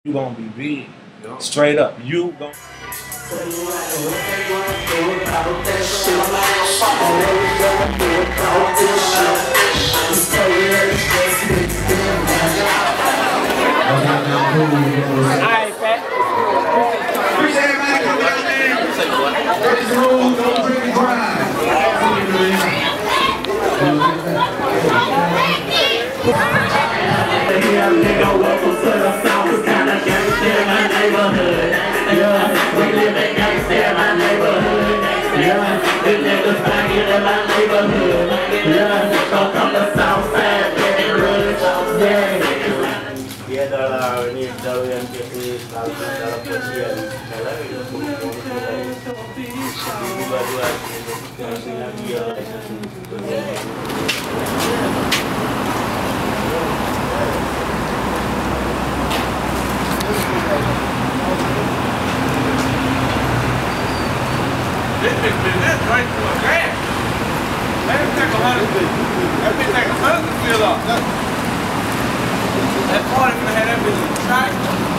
You gonna be big. Yep. Straight up. You gonna. Alright, fat. Appreciate everybody coming out there. Praise the Lord, don't drink and drive. Welcome to the South, it's kinda gangsta in my neighborhood. Yeah, we live in gangsta in my neighborhood. Yeah, the niggas banging in my neighborhood. Yeah, don't come to Southside, Baton Rouge. Dia adalah ini jalur yang kita selalu dalam posisian kalau itu dua-dua dia This bitch been this right to a gas. Let him take 100 feet. That bitch take 100 to fill up. That party gonna have that bitch in the track.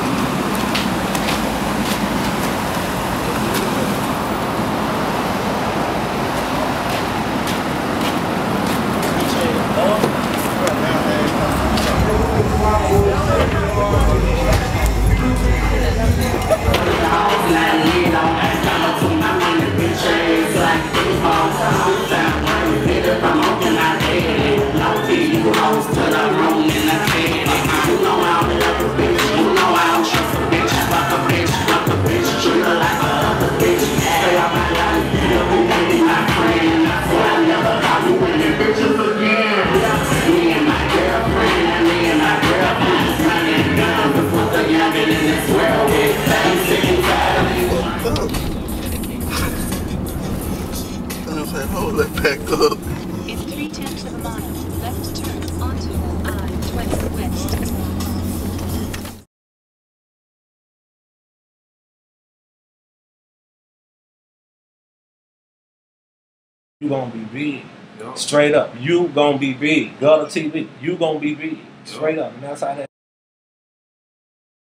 Hold that back up. In 3/10 of a mile, left turn onto I-20 West. You gonna be big. Yep. Straight up. You gonna be big. Gutter TV. You gonna be big. Straight up. And that's how that.